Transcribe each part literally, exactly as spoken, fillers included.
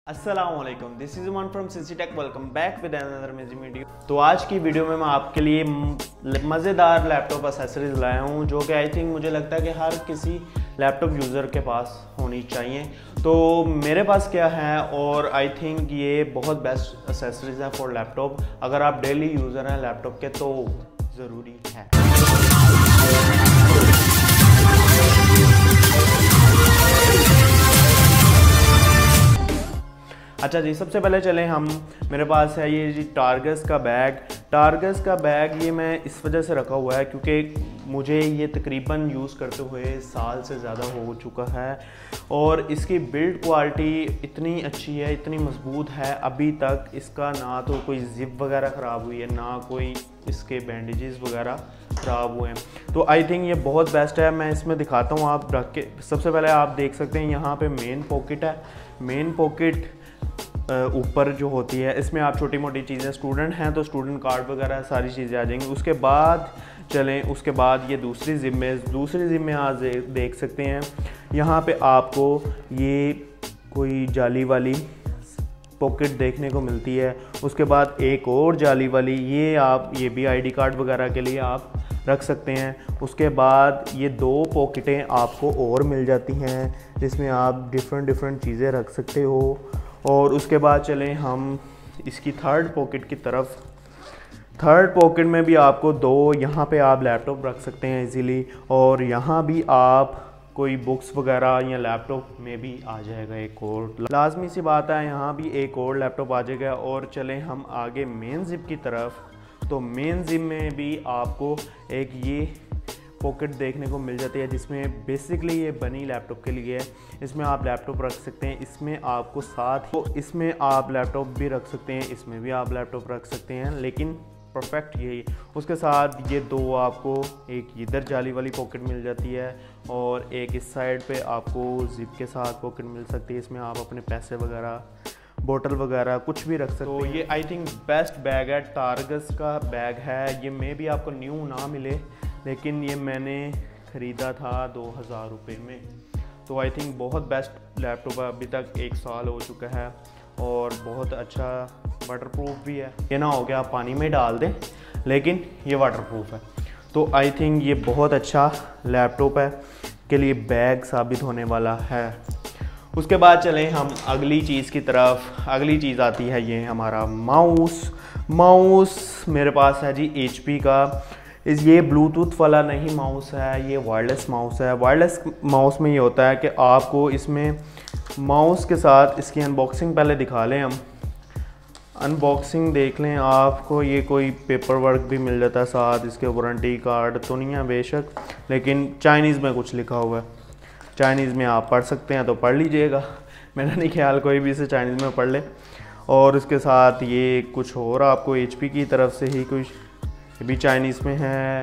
अस्सलामुअलैकुम, this is one from Sinsi tech. Welcome back with another amazing video. तो आज की वीडियो में मैं आपके लिए मज़ेदार लैपटॉप एक्सेसरीज लाया हूँ जो कि आई थिंक मुझे लगता है कि हर किसी लैपटॉप यूज़र के पास होनी चाहिए। तो मेरे पास क्या है और आई थिंक ये बहुत बेस्ट एक्सेसरीज है फॉर लैपटॉप। अगर आप डेली यूज़र हैं लैपटॉप के तो ज़रूरी है। अच्छा जी, सबसे पहले चलें हम, मेरे पास है ये जी टारगस का बैग। टारगस का बैग ये मैं इस वजह से रखा हुआ है क्योंकि मुझे ये तकरीबन यूज़ करते हुए साल से ज़्यादा हो चुका है और इसकी बिल्ड क्वालिटी इतनी अच्छी है, इतनी मजबूत है, अभी तक इसका ना तो कोई जिप वगैरह ख़राब हुई है ना कोई इसके बैंडेजेस वगैरह ख़राब हुए हैं। तो आई थिंक ये बहुत बेस्ट है। मैं इसमें दिखाता हूँ, आप रख के सबसे पहले आप देख सकते हैं यहाँ पे मेन पॉकेट है। मेन पॉकेट ऊपर जो होती है इसमें आप छोटी मोटी चीज़ें, स्टूडेंट हैं तो स्टूडेंट कार्ड वगैरह सारी चीज़ें आ जाएंगी। उसके बाद चलें, उसके बाद ये दूसरी जिप में दूसरी जिप में आप देख सकते हैं यहाँ पे आपको ये कोई जाली वाली पॉकेट देखने को मिलती है। उसके बाद एक और जाली वाली, ये आप ये भी आईडी कार्ड वगैरह के लिए आप रख सकते हैं। उसके बाद ये दो पॉकेटें आपको और मिल जाती हैं जिसमें आप डिफरेंट डिफरेंट चीज़ें रख सकते हो। और उसके बाद चलें हम इसकी थर्ड पॉकेट की तरफ। थर्ड पॉकेट में भी आपको दो, यहाँ पे आप लैपटॉप रख सकते हैं इजीली और यहाँ भी आप कोई बुक्स वगैरह या लैपटॉप में भी आ जाएगा एक और। लाजमी सी बात है, यहाँ भी एक और लैपटॉप आ जाएगा। और चलें हम आगे मेन जिप की तरफ। तो मेन जिप में भी आपको एक ये पॉकेट देखने को मिल जाती है जिसमें बेसिकली ये बनी लैपटॉप के लिए है। इसमें आप लैपटॉप रख सकते हैं, इसमें आपको साथ ही तो इसमें आप लैपटॉप भी रख सकते हैं, इसमें भी आप लैपटॉप रख सकते हैं, लेकिन परफेक्ट यही। उसके साथ ये दो आपको, एक इधर जाली वाली पॉकेट मिल जाती है और एक इस साइड पे आपको जिप के साथ पॉकेट मिल सकती है। इसमें आप अपने पैसे वगैरह, बोतल वगैरह कुछ भी रख सकते हो। तो ये आई थिंक बेस्ट बैग है, टारगस का बैग है। ये मे भी आपको न्यू ना मिले लेकिन ये मैंने ख़रीदा था दो हज़ार रुपये में। तो आई थिंक बहुत बेस्ट लैपटॉप है, अभी तक एक साल हो चुका है और बहुत अच्छा वाटरप्रूफ भी है। ये ना हो गया आप पानी में डाल दें, लेकिन ये वाटरप्रूफ है। तो आई थिंक ये बहुत अच्छा लैपटॉप है के लिए बैग साबित होने वाला है। उसके बाद चलें हम अगली चीज़ की तरफ। अगली चीज़ आती है ये हमारा माउस। माउस मेरे पास है जी एच पी का। इस ये ब्लूटूथ वाला नहीं माउस है, ये वायरलेस माउस है। वायरलेस माउस में ये होता है कि आपको इसमें माउस के साथ इसकी अनबॉक्सिंग पहले दिखा लें हम। अनबॉक्सिंग देख लें, आपको ये कोई पेपर वर्क भी मिल जाता है साथ, इसके वारंटी कार्ड तो नहीं है बेशक, लेकिन चाइनीज़ में कुछ लिखा हुआ है। चाइनीज़ में आप पढ़ सकते हैं तो पढ़ लीजिएगा, मेरा नहीं ख्याल कोई भी इसे चाइनीज़ में पढ़ ले। और उसके साथ ये कुछ और आपको एच पी की तरफ से ही कुछ, ये भी चाइनीज़ में है,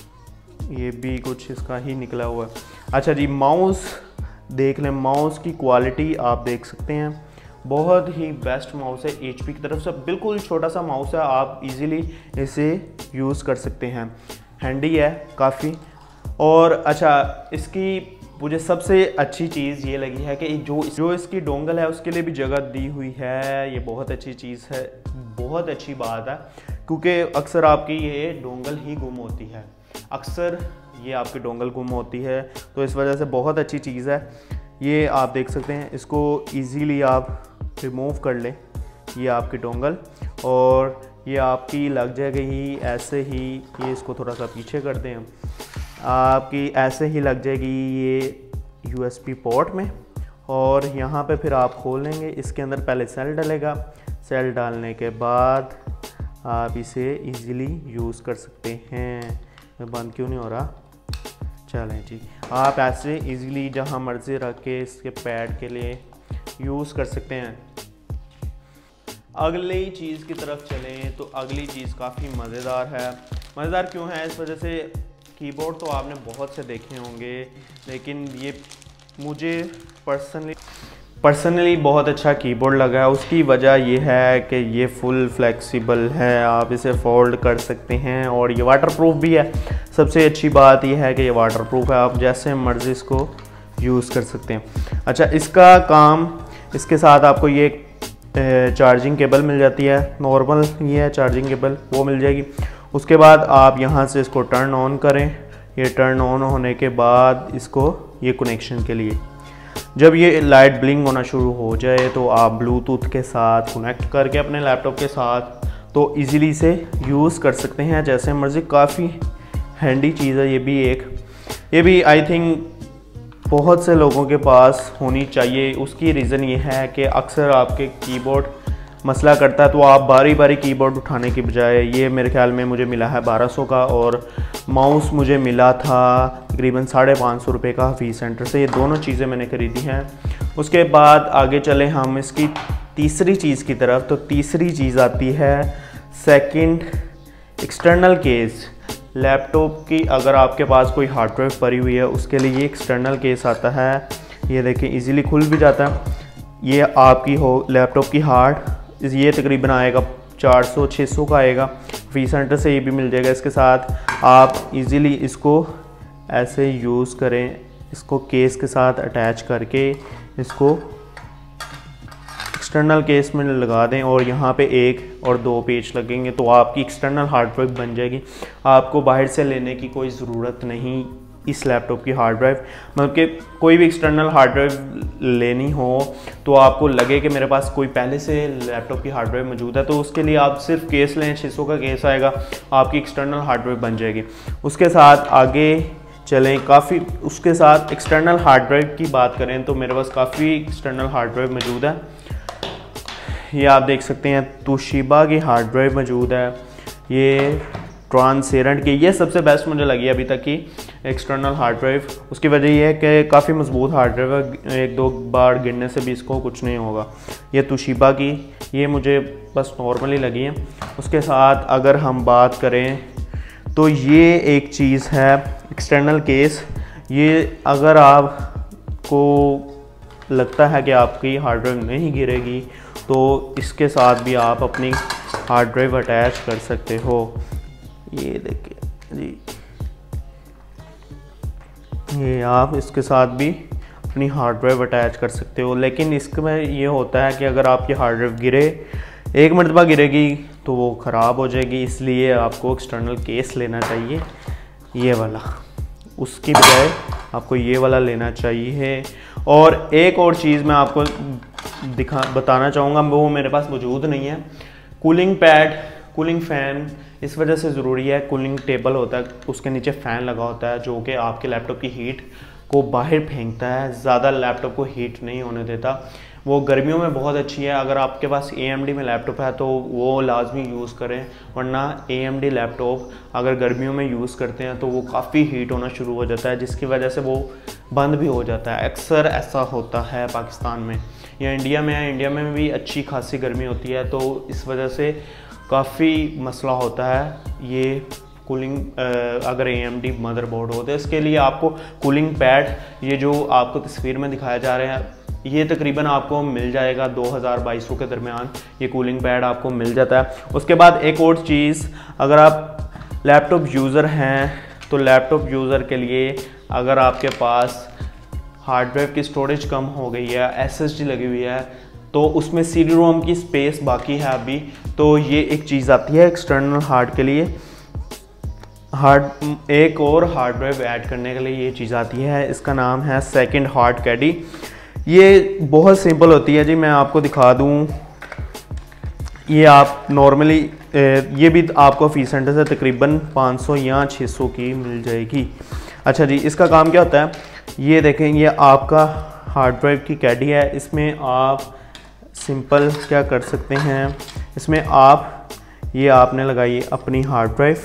ये भी कुछ इसका ही निकला हुआ है। अच्छा जी, माउस देख लें, माउस की क्वालिटी आप देख सकते हैं, बहुत ही बेस्ट माउस है एच पी की तरफ से। बिल्कुल छोटा सा माउस है, आप इजीली इसे यूज़ कर सकते हैं, हैंडी है काफ़ी। और अच्छा, इसकी मुझे सबसे अच्छी चीज़ ये लगी है कि जो जो इसकी डोंगल है उसके लिए भी जगह दी हुई है। ये बहुत अच्छी चीज़ है, बहुत अच्छी बात है, क्योंकि अक्सर आपकी ये डोंगल ही गुम होती है, अक्सर ये आपकी डोंगल गुम होती है। तो इस वजह से बहुत अच्छी चीज़ है। ये आप देख सकते हैं, इसको इजीली आप रिमूव कर लें, ये आपकी डोंगल, और ये आपकी लग जाएगी ऐसे ही। ये इसको थोड़ा सा पीछे कर दें हम, आपकी ऐसे ही लग जाएगी ये यू एस बी पोर्ट में। और यहाँ पे फिर आप खोल लेंगे, इसके अंदर पहले सेल डलेगा, सेल डालने के बाद आप इसे इजीली यूज़ कर सकते हैं। बंद क्यों नहीं हो रहा? चलें जी, आप ऐसे इजीली जहाँ मर्जी रख के इसके पैड के लिए यूज़ कर सकते हैं। अगली चीज़ की तरफ चलें तो अगली चीज़ काफ़ी मज़ेदार है। मज़ेदार क्यों है? इस वजह से कीबोर्ड तो आपने बहुत से देखे होंगे, लेकिन ये मुझे पर्सनली पर्सनली बहुत अच्छा कीबोर्ड लगा है। उसकी वजह ये है कि ये फुल फ्लेक्सिबल है, आप इसे फोल्ड कर सकते हैं और ये वाटरप्रूफ भी है। सबसे अच्छी बात ये है कि ये वाटरप्रूफ है, आप जैसे मर्ज़ी इसको यूज़ कर सकते हैं। अच्छा, इसका काम, इसके साथ आपको ये चार्जिंग केबल मिल जाती है, नॉर्मल ये है चार्जिंग केबल, वो मिल जाएगी। उसके बाद आप यहाँ से इसको टर्न ऑन करें। ये टर्न ऑन होने के बाद इसको ये कनेक्शन के लिए जब ये लाइट ब्लिंक होना शुरू हो जाए तो आप ब्लूटूथ के साथ कनेक्ट करके अपने लैपटॉप के साथ तो इजीली इसे यूज़ कर सकते हैं जैसे मर्ज़ी। काफ़ी हैंडी चीज़ है ये भी एक, ये भी आई थिंक बहुत से लोगों के पास होनी चाहिए। उसकी रीज़न ये है कि अक्सर आपके कीबोर्ड मसला करता है तो आप बारी बारी कीबोर्ड उठाने की बजाय, ये मेरे ख्याल में मुझे मिला है बारह सौ का और माउस मुझे मिला था तकरीबन साढ़े पाँच सौ रुपये का हफीज़ सेंटर से। ये दोनों चीज़ें मैंने ख़रीदी हैं। उसके बाद आगे चले हम इसकी तीसरी चीज़ की तरफ। तो तीसरी चीज़ आती है सेकंड एक्सटर्नल केस। लैपटॉप की अगर आपके पास कोई हार्ड ड्राइव पड़ी हुई है उसके लिए ये एक्सटर्नल केस आता है। ये देखें इजीली खुल भी जाता है। ये आपकी हो लैपटॉप की हार्ड, ये तकरीबन आएगा चार सौ छः सौ का आएगा, फी सेंटर से ये भी मिल जाएगा। इसके साथ आप इजीली इसको ऐसे यूज़ करें, इसको केस के साथ अटैच करके इसको एक्सटर्नल केस में लगा दें और यहाँ पे एक और दो पेज लगेंगे तो आपकी एक्सटर्नल हार्ड ड्राइव बन जाएगी। आपको बाहर से लेने की कोई ज़रूरत नहीं इस लैपटॉप की हार्ड ड्राइव, मतलब कि कोई भी एक्सटर्नल हार्ड ड्राइव लेनी हो तो आपको लगे कि मेरे पास कोई पहले से लैपटॉप की हार्ड ड्राइव मौजूद है तो उसके लिए आप सिर्फ केस लें, छः सौ का केस आएगा, आपकी एक्सटर्नल हार्ड ड्राइव बन जाएगी। उसके साथ आगे चलें, काफ़ी उसके साथ एक्सटर्नल हार्ड ड्राइव की बात करें तो मेरे पास काफ़ी एक्सटर्नल हार्ड ड्राइव मौजूद है। ये आप देख सकते हैं तोशिबा की हार्ड ड्राइव मौजूद है, ये ट्रांसपेरेंट की, ये सबसे बेस्ट मुझे लगी अभी तक की एक्सटर्नल हार्ड ड्राइव। उसकी वजह यह है कि काफ़ी मजबूत हार्ड ड्राइव है, एक दो बार गिरने से भी इसको कुछ नहीं होगा। ये तोशिबा की, ये मुझे बस नॉर्मली लगी है। उसके साथ अगर हम बात करें तो ये एक चीज़ है एक्सटर्नल केस। ये अगर आपको लगता है कि आपकी हार्ड ड्राइव नहीं गिरेगी तो इसके साथ भी आप अपनी हार्ड ड्राइव अटैच कर सकते हो। ये देखिए जी, ये आप इसके साथ भी अपनी हार्ड ड्राइव अटैच कर सकते हो। लेकिन इसमें ये होता है कि अगर आपकी हार्ड ड्राइव गिरे, एक मरतबा गिरेगी तो वो ख़राब हो जाएगी, इसलिए आपको एक्सटर्नल केस लेना चाहिए ये वाला, उसकी बजाय आपको ये वाला लेना चाहिए। और एक और चीज़ मैं आपको दिखा बताना चाहूँगा, वो मेरे पास मौजूद नहीं है, कूलिंग पैड, कूलिंग फ़ैन इस वजह से ज़रूरी है। कूलिंग टेबल होता है, उसके नीचे फ़ैन लगा होता है जो कि आपके लैपटॉप की हीट को बाहर फेंकता है, ज़्यादा लैपटॉप को हीट नहीं होने देता। वो गर्मियों में बहुत अच्छी है। अगर आपके पास ए एम डी में लैपटॉप है तो वो लाजमी यूज़ करें, वरना ए एम डी लैपटॉप अगर गर्मियों में यूज़ करते हैं तो वो काफ़ी हीट होना शुरू हो जाता है, जिसकी वजह से वो बंद भी हो जाता है। अक्सर ऐसा होता है पाकिस्तान में या इंडिया में है, इंडिया में भी अच्छी खासी गर्मी होती है तो इस वजह से काफ़ी मसला होता है। ये कूलिंग अगर ए एम डी मदरबोर्ड हो तो इसके लिए आपको कूलिंग पैड, ये जो आपको तस्वीर में दिखाया जा रहा है, ये तकरीबन आपको मिल जाएगा दो हज़ार बाईस सौ के दरमियान ये कूलिंग पैड आपको मिल जाता है। उसके बाद एक और चीज़, अगर आप लैपटॉप यूज़र हैं तो लैपटॉप यूज़र के लिए अगर आपके पास हार्ड ड्राइव की स्टोरेज कम हो गई है, एस एस डी लगी हुई है तो उसमें सी डी रोम की स्पेस बाकी है अभी, तो ये एक चीज़ आती है एक्सटर्नल हार्ड के लिए, हार्ड एक और हार्ड ड्राइव ऐड करने के लिए ये चीज़ आती है। इसका नाम है सेकंड हार्ड कैडी। ये बहुत सिंपल होती है जी, मैं आपको दिखा दूँ। ये आप नॉर्मली ये भी आपको फी सेंटर से तकरीबन पाँच सौ या छः सौ की मिल जाएगी। अच्छा जी, इसका काम क्या होता है, ये देखें, ये आपका हार्ड ड्राइव की कैडी है। इसमें आप सिंपल क्या कर सकते हैं, इसमें आप ये आपने लगाई अपनी हार्ड ड्राइव,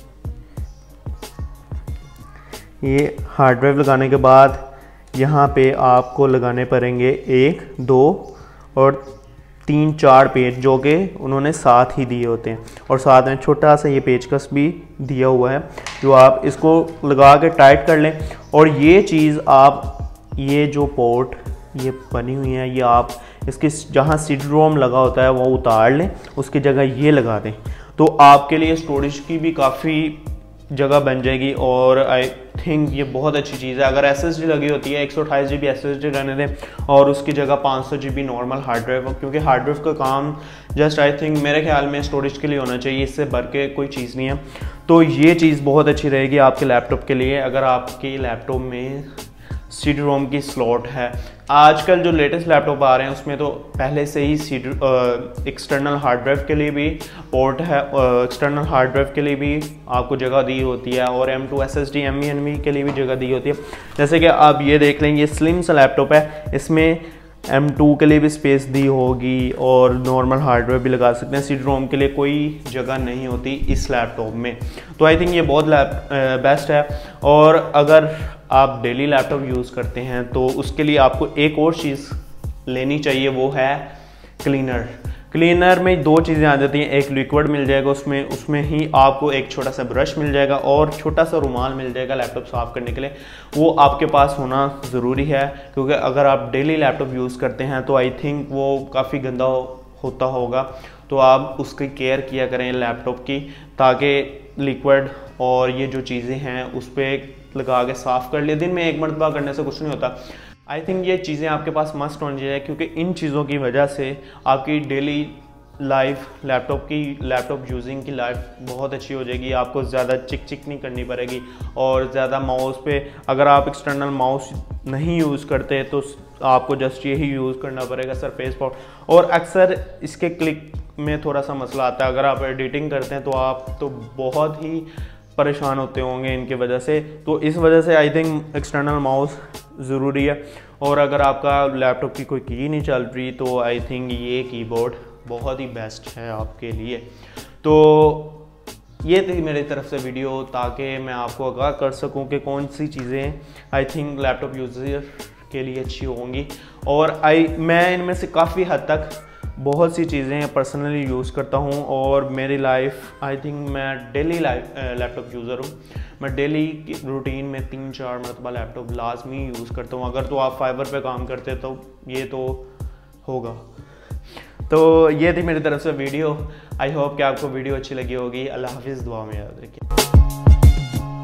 ये हार्ड ड्राइव लगाने के बाद यहाँ पे आपको लगाने पड़ेंगे एक, दो और तीन चार पेज जो कि उन्होंने साथ ही दिए होते हैं, और साथ में छोटा सा ये पेचकस भी दिया हुआ है जो आप इसको लगा के टाइट कर लें। और ये चीज़ आप, ये जो पोर्ट ये बनी हुई है, ये आप इसके जहाँ सी डी रोम लगा होता है वो उतार लें, उसकी जगह ये लगा दें तो आपके लिए स्टोरेज की भी काफ़ी जगह बन जाएगी। और आई थिंक ये बहुत अच्छी चीज़ है। अगर एस एस डी लगी होती है एक सौ अट्ठाईस G B S S D रहने दें और उसकी जगह पाँच सौ G B normal hard drive, क्योंकि हार्ड ड्राइव का काम जस्ट आई थिंक मेरे ख्याल में स्टोरेज के लिए होना चाहिए, इससे भर के कोई चीज़ नहीं है। तो ये चीज़ बहुत अच्छी रहेगी आपके लैपटॉप के लिए अगर आपके लैपटॉप में सी डी रोम की स्लॉट है। आजकल जो लेटेस्ट लैपटॉप आ रहे हैं उसमें तो पहले से ही C D external hard drive के लिए भी पोर्ट है, एक्सटर्नल हार्ड ड्राइव के लिए भी आपको जगह दी होती है और M two S S D M E N V के लिए भी जगह दी होती है। जैसे कि आप ये देख लें, ये स्लिम सा लैपटॉप है, इसमें एम टू के लिए भी स्पेस दी होगी और नॉर्मल हार्ड ड्राइव भी लगा सकते हैं। सी डी रोम के लिए कोई जगह नहीं होती इस लैपटॉप में। तो आई थिंक ये बहुत बेस्ट है। और अगर आप डेली लैपटॉप यूज़ करते हैं तो उसके लिए आपको एक और चीज़ लेनी चाहिए, वो है क्लीनर। क्लीनर में दो चीज़ें आ जाती हैं, एक लिक्विड मिल जाएगा उसमें उसमें ही आपको एक छोटा सा ब्रश मिल जाएगा और छोटा सा रुमाल मिल जाएगा लैपटॉप साफ़ करने के लिए। वो आपके पास होना ज़रूरी है, क्योंकि अगर आप डेली लैपटॉप यूज़ करते हैं तो आई थिंक वो काफ़ी गंदा होता होगा। तो आप उसकी केयर किया करें लैपटॉप की, ताकि लिक्विड और ये जो चीज़ें हैं उस पर लगा के साफ़ कर लिए। दिन में एक मरतबा करने से कुछ नहीं होता। आई थिंक ये चीज़ें आपके पास मस्ट होनी चाहिए, क्योंकि इन चीज़ों की वजह से आपकी डेली लाइफ लैपटॉप की लैपटॉप यूजिंग की लाइफ बहुत अच्छी हो जाएगी। आपको ज़्यादा चिक चिक नहीं करनी पड़ेगी और ज़्यादा माउस पे, अगर आप एक्सटर्नल माउस नहीं यूज़ करते तो आपको जस्ट यही यूज़ करना पड़ेगा सरफेस पर। और अक्सर इसके क्लिक में थोड़ा सा मसला आता है। अगर आप एडिटिंग करते हैं तो आप तो बहुत ही परेशान होते होंगे इनकी वजह से। तो इस वजह से आई थिंक एक्सटर्नल माउस ज़रूरी है। और अगर आपका लैपटॉप की कोई की नहीं चल रही तो आई थिंक ये कीबोर्ड बहुत ही बेस्ट है आपके लिए। तो ये थी मेरी तरफ से वीडियो, ताकि मैं आपको आगाह कर सकूं कि कौन सी चीज़ें आई थिंक लैपटॉप यूज़र के लिए अच्छी होंगी। और आई मैं इनमें से काफ़ी हद तक बहुत सी चीज़ें पर्सनली यूज़ करता हूँ और मेरी लाइफ आई थिंक मैं डेली लाइफ लैपटॉप यूज़र हूँ। मैं डेली की रूटीन में तीन चार मरतबा लैपटॉप लाजमी यूज़ करता हूँ। अगर तो आप फाइबर पे काम करते तो ये तो होगा। तो ये थी मेरी तरफ से वीडियो। आई होप कि आपको वीडियो अच्छी लगी होगी। अल्लाह हाफिज़, दुआ में याद रखिए।